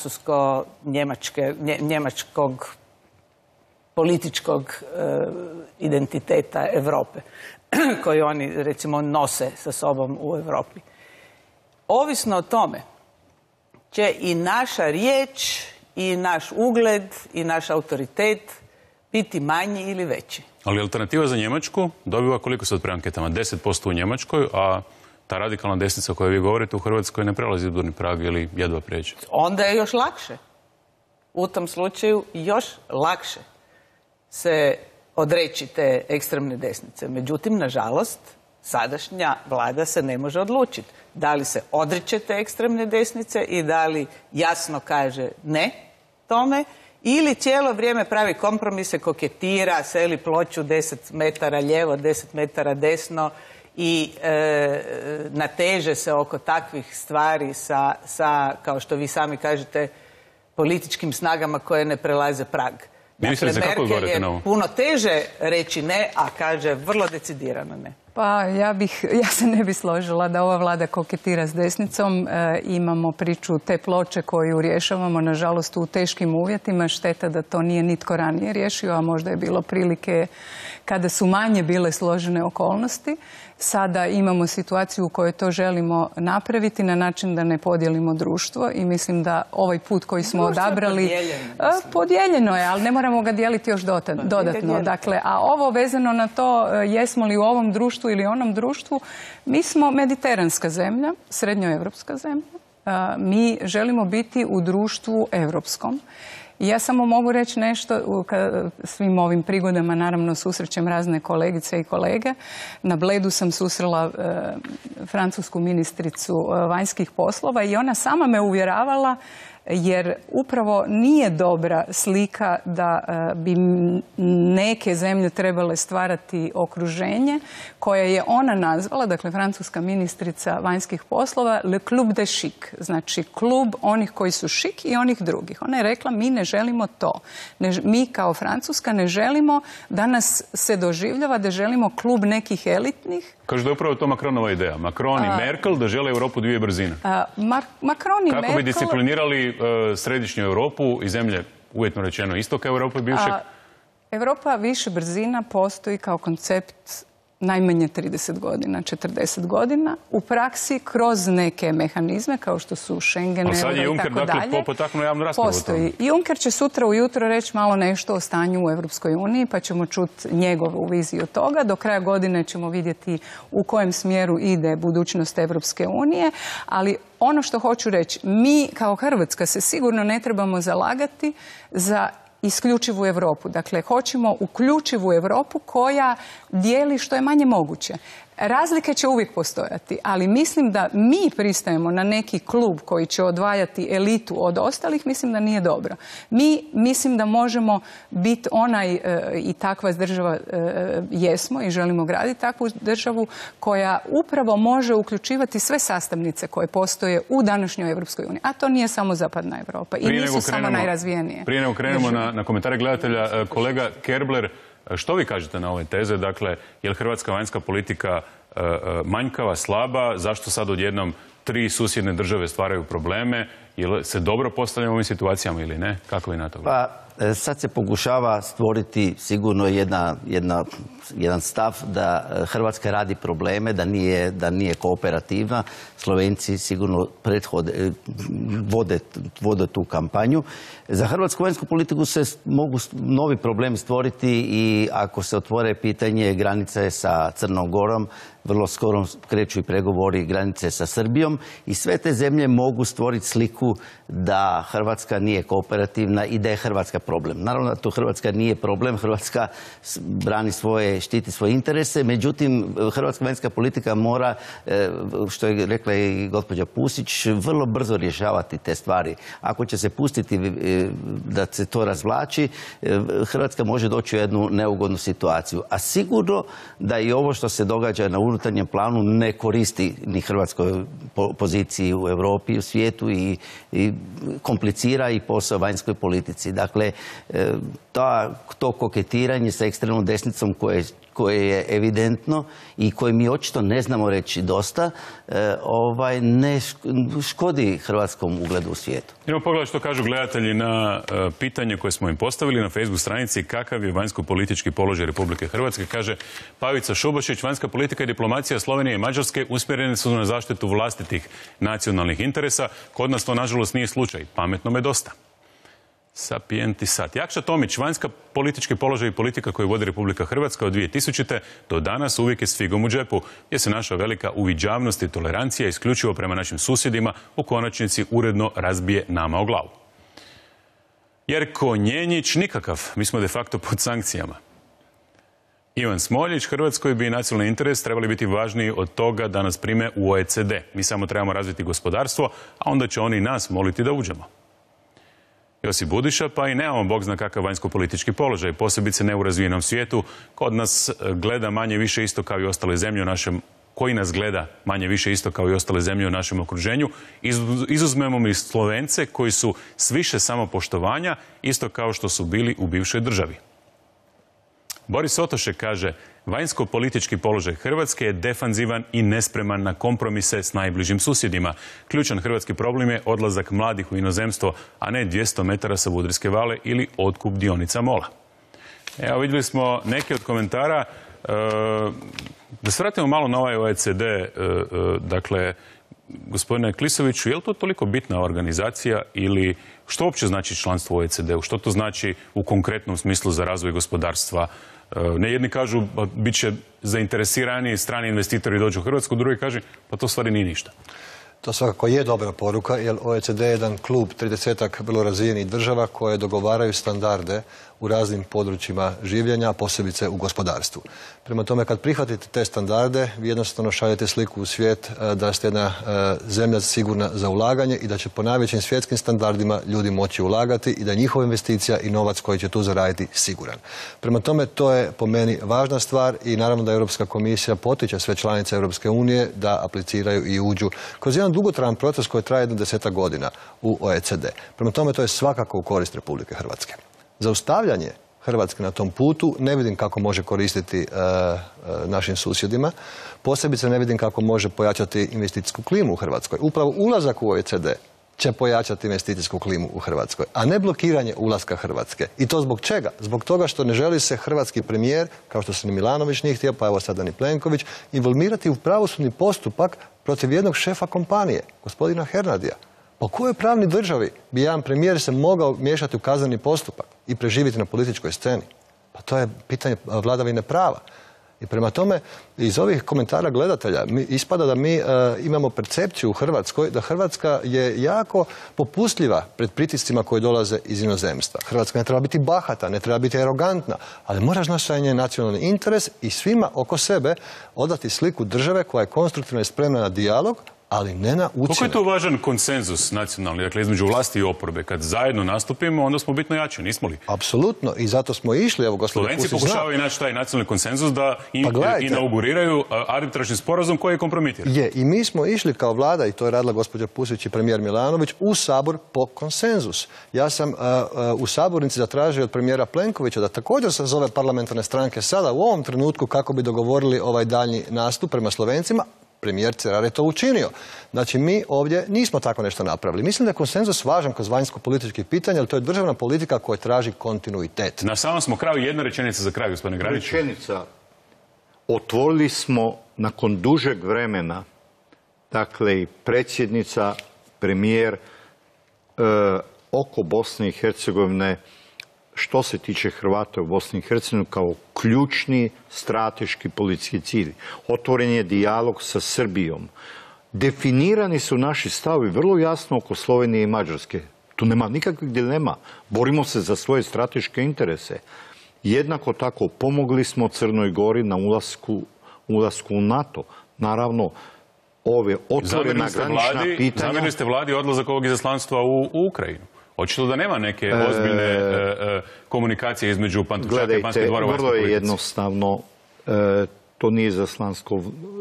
francusko-njemačkog političkog identiteta Europe koji oni, recimo, nose sa sobom u Europi. Ovisno o tome će i naša riječ i naš ugled i naš autoritet biti manji ili veći. Ali alternativa za Njemačku dobiva koliko sad pre anketama? 10% u Njemačkoj, a ta radikalna desnica o kojoj vi govorite u Hrvatskoj ne prelazi izborni prag ili jedva pređe. Onda je još lakše. U tom slučaju još lakše se odreći te ekstremne desnice. Međutim, nažalost, Sadašnja vlada se ne može odlučiti. Da li se odriče te ekstremne desnice i da li jasno kaže ne tome, ili cijelo vrijeme pravi kompromise, koketira, seli ploču 10 metara lijevo, 10 metara desno i nateže se oko takvih stvari sa, kao što vi sami kažete, političkim snagama koje ne prelaze prag. Dakle, Merkel je puno teže reći ne, a kaže vrlo decidirano ne. Pa ja se ne bi složila da ova vlada koketira s desnicom. Imamo priču te ploče koju rješavamo, nažalost, u teškim uvjetima. Šteta da to nije nitko ranije riješio, a možda je bilo prilike kada su manje bile složene okolnosti. Sada imamo situaciju u kojoj to želimo napraviti na način da ne podijelimo društvo i mislim da ovaj put koji smo odabrali podijeljeno je, ali ne moramo ga dijeliti još dodatno. Dakle, a ovo vezano na to jesmo li u ovom društvu ili onom društvu, mi smo mediteranska zemlja, srednjoevropska zemlja. Mi želimo biti u društvu europskom. I ja samo mogu reći nešto, svim ovim prigodama naravno susrećem razne kolegice i kolege. Na Bledu sam susrela francusku ministricu vanjskih poslova i ona sama me uvjeravala, jer upravo nije dobra slika da bi neke zemlje trebale stvarati okruženje koje je ona nazvala, dakle francuska ministrica vanjskih poslova, le club de chic, znači klub onih koji su šik i onih drugih. Ona je rekla, mi ne želimo to. Mi kao Francuska ne želimo da nas se doživljava da želimo klub nekih elitnih. Kaže da je upravo to Macronova ideja. Macron i Merkel da žele Europu dvije brzine. Macron i Merkel... Kako bi disciplinirali središnju Europu i zemlje, uvjetno rečeno, istoka Europe bivšeg? Europa više brzina postoji kao koncept najmanje 30 godina, 40 godina. U praksi kroz neke mehanizme kao što su Schengen, Euro i tako dalje. Ali sad je Juncker dakle potaknuo javnu raspravu. Postoji. Juncker će sutra ujutro reći malo nešto o stanju u Europskoj uniji, pa ćemo čuti njegovu viziju toga. Do kraja godine ćemo vidjeti u kojem smjeru ide budućnost Europske unije, ali ono što hoću reći, mi kao Hrvatska se sigurno ne trebamo zalagati za isključivu Europu. Dakle, hoćemo uključivu Europu koja dijeli što je manje moguće. Razlike će uvijek postojati, ali mislim da mi pristajemo na neki klub koji će odvajati elitu od ostalih, mislim da nije dobro. Mi mislim da možemo biti onaj i takva država jesmo i želimo graditi takvu državu koja upravo može uključivati sve sastavnice koje postoje u današnjoj Europskoj uniji. A to nije samo zapadna Europa i nisu samo najrazvijenije. Prije nego krenemo na komentare gledatelja, kolega Kerbler, što vi kažete na ove teze? Dakle, je li hrvatska vanjska politika manjkava, slaba? Zašto sad odjednom 3 susjedne države stvaraju probleme? Je li se dobro postavljamo u ovim situacijama ili ne? Kako vi na to gledate? Pa, sad se pokušava stvoriti sigurno jedan stav da Hrvatska radi probleme, da nije kooperativna. Slovenci sigurno vode tu kampanju. Za hrvatsku vanjsku politiku se mogu novi problemi stvoriti i ako se otvore pitanje granice sa Crnom Gorom, vrlo skoro kreću i pregovori granice sa Srbijom i sve te zemlje mogu stvoriti sliku da Hrvatska nije kooperativna i da je Hrvatska problem. Naravno da to Hrvatska nije problem, Hrvatska brani štiti svoje interese, međutim hrvatska vanjska politika mora, što je rekla i gospođa Pusić, vrlo brzo rješavati te stvari. Ako će se pustiti da se to razvlači, Hrvatska može doći u jednu neugodnu situaciju. A sigurno da i ovo što se događa na unutarnjem planu ne koristi ni hrvatskoj poziciji u Europi i u svijetu i komplicira i posao vanjskoj politici. Dakle, to koketiranje sa ekstremnom desnicom koje je evidentno i koje mi očito ne znamo reći dosta, ne škodi hrvatskom ugledu u svijetu. Idemo pogledati što kažu gledatelji na pitanje koje smo im postavili na Facebook stranici kakav je vanjsko-politički položaj Republike Hrvatske. Kaže Pavica Šubošić, vanjska politika i diplomacija Slovenije i Mađarske usmjerene su na zaštitu vlastitih nacionalnih interesa. Kod nas to nažalost nije slučaj. Pametno me dosta. Sapienti sat. Jakša Tomić, vanjska politički položaj i politika koju vodi Republika Hrvatska od 2000. do danas uvijek je s figom u džepu, gdje se naša velika uviđavnost i tolerancija isključivo prema našim susjedima u konačnici uredno razbije nama o glavu. Jerko Njenjić nikakav, mi smo de facto pod sankcijama. Ivan Smoljić, Hrvatskoj bi nacionalni interes trebali biti važniji od toga da nas prime u OECD. Mi samo trebamo razviti gospodarstvo, a onda će oni nas moliti da uđemo. Josip Budiša, pa i nemamo bog zna kakav vanjsko-politički položaj, posebice ne u razvijenom svijetu. Kod nas gleda manje više isto kao i ostale zemlje u našem, koji nas gleda manje više isto kao i ostale zemlje u našem okruženju. Izuzmemo mi Slovence koji su s više samopoštovanja, isto kao što su bili u bivšoj državi. Boris Otošek kaže, vanjsko-politički položaj Hrvatske je defanzivan i nespreman na kompromise s najbližim susjedima. Ključan hrvatski problem je odlazak mladih u inozemstvo, a ne 200 metara sa Budrijske vale ili otkup dionica MOL-a. Evo, vidjeli smo neke od komentara. Da se vratimo malo na ovaj OECD. Dakle, gospodine Klisoviću, je li to toliko bitna organizacija ili što uopće znači članstvo u OECD-u? Što to znači u konkretnom smislu za razvoj gospodarstva? Ne, jedni kažu bit će zainteresirani strani investitori dođu u Hrvatsku, drugi kaže pa to stvari nije ništa. To svakako je dobra poruka, jer OECD je jedan klub 30-ak vrlo razvijenih država koje dogovaraju standarde u raznim područjima življenja, a posebice u gospodarstvu. Prema tome, kad prihvatite te standarde, vi jednostavno šaljete sliku u svijet da ste jedna zemlja sigurna za ulaganje i da će po najvećim svjetskim standardima ljudi moći ulagati i da je njihova investicija i novac koji će tu zaraditi siguran. Prema tome, to je po meni važna stvar i naravno da Europska komisija potiče sve članice Europske unije da apliciraju i uđu kroz jedan dugotrajan proces koji traje 10 godina u OECD. Prema tome, to je svakako u korist Republike Hrvatske. Zaustavljanje Hrvatske na tom putu ne vidim kako može koristiti našim susjedima. Posebice ne vidim kako može pojačati investicijsku klimu u Hrvatskoj. Upravo ulazak u OECD će pojačati investicijsku klimu u Hrvatskoj, a ne blokiranje ulaska Hrvatske. I to zbog čega? Zbog toga što ne želi se hrvatski premijer, kao što se ni Milanović nije htio, pa evo sada ni Plenković, involvirati u pravosudni postupak protiv jednog šefa kompanije, gospodina Hernadija. U kojoj pravnoj državi bi jedan premijer se mogao miješati u kazneni postupak i preživjeti na političkoj sceni? Pa to je pitanje vladavine prava. I prema tome, iz ovih komentara gledatelja ispada da mi imamo percepciju u Hrvatskoj da Hrvatska je jako popustljiva pred pritiscima koji dolaze iz inozemstva. Hrvatska ne treba biti bahata, ne treba biti arogantna, ali mora značiti njen nacionalni interes i svima oko sebe odati sliku države koja je konstruktivno i spremna na dijalog, ali ne na učinak. Koliko je to važan konsenzus nacionalni, dakle između vlasti i oporbe? Kad zajedno nastupimo, onda smo bitno jači, nismo li? Apsolutno, i zato smo išli, evo gospodin Pusić zna. Slovenci pokušavaju naći taj nacionalni konsenzus da inauguriraju arbitražni sporazum koji je kompromitiran. Je, i mi smo išli kao vlada, i to je radila gospođa Pusić i premijer Milanović, u Sabor po konsenzus. Ja sam u sabornici zatražio od premijera Plenkovića da također sazove parlamentarne stranke sada u ovom trenutku kako bi dogovorili ovaj daljnji nastup prema Slovencima. Premijer Cerar je to učinio. Znači, mi ovdje nismo tako nešto napravili. Mislim da je konsenzus važan kroz vanjsko-političkih pitanja, ali to je državna politika koja traži kontinuitet. Na samom smo kraju, jedna rečenica za kraj, gospodine Gradić. Rečenica. Otvorili smo nakon dužeg vremena, dakle i predsjednica, premijer, oko Bosne i Hercegovine, što se tiče Hrvata u Bosni i Hercegovini kao ključni strateški policijski cilj. Otvoren je dijalog sa Srbijom. Definirani su naši stavovi vrlo jasno oko Slovenije i Mađarske. Tu nema nikakvih dilema. Borimo se za svoje strateške interese. Jednako tako pomogli smo Crnoj Gori na ulasku u NATO. Naravno, ove otvorena granična pitanja... Zamjerili ste vladi odlazak ovog izaslanstva u Ukrajinu. Očito da nema neke ozbiljne komunikacije između Pantovčaka i Banske dvora u vanjskoj politici. Vrlo je jednostavno, to nije izaslanstvo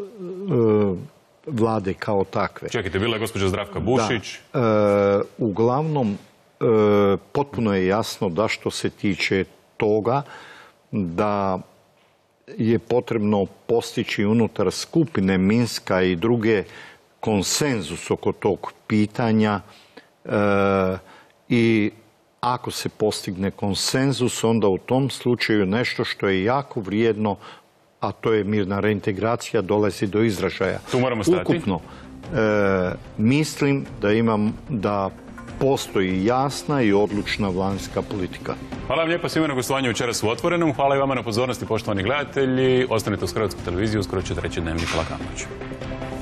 vlade kao takve. Čekajte, bila je gospođa Zdravka Bušić. Uglavnom, potpuno je jasno da što se tiče toga da je potrebno postići unutar skupine Minska i druge konsenzus oko tog pitanja i ako se postigne konsenzus, onda u tom slučaju nešto što je jako vrijedno, a to je mirna reintegracija, dolazi do izražaja. Tu moramo stati. Ukupno, mislim da postoji jasna i odlučna vanjska politika. Hvala vam lijepo svima na gostovanju večeras u Otvorenom. Hvala i vama na pozornosti, poštovani gledatelji. Ostanite uz Hrvatsku televiziju, uskoro će treći Dnevnik Laka noć.